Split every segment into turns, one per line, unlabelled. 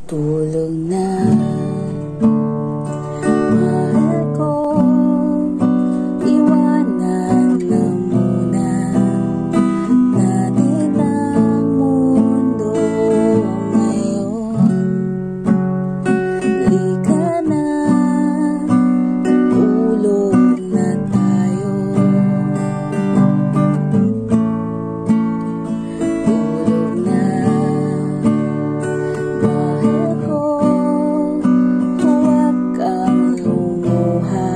Tulog na, mahal ko, iwanan na muna natin ang mundo ngayon. Lika na, tulog na tayo. Tulog na, mahal ko, huwag kang lumuha.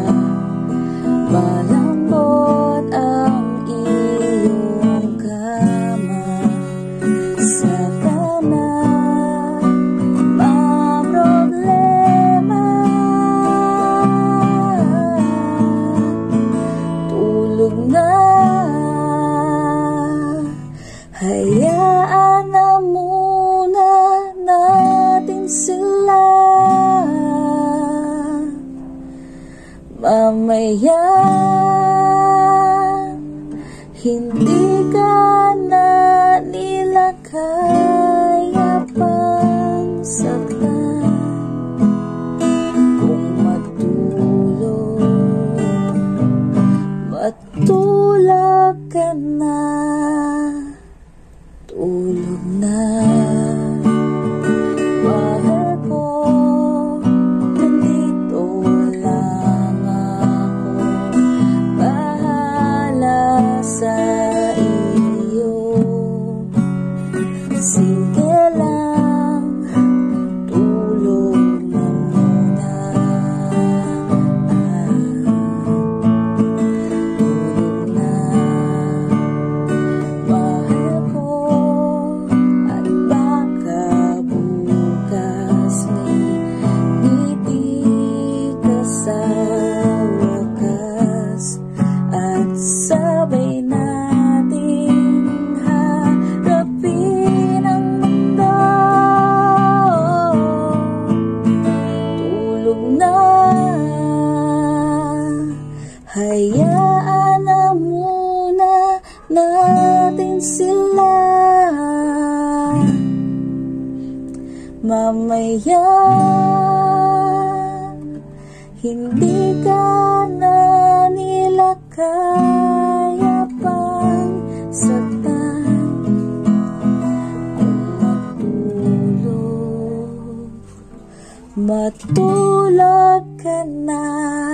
Malambot ang iyong kama. Saka na, mamroblema. Tulog na, hayaan na muna natin sila. Mamaya, hindi ka na nila kaya pang saktan. Kung matulog ka na. Tulog na, mahal ko, nandito lang ako, bahala sa iyo. Sige lang, tulog na muna. Tulog na, mahal ko, at baka bukas may ngiti ka sa wakas, at sabay nating haharapin ang mundo. Tulog na, hayaan na muna natin sila. Mamaya, hindi ka na nila kaya pang saktan. Kung matulog ka na.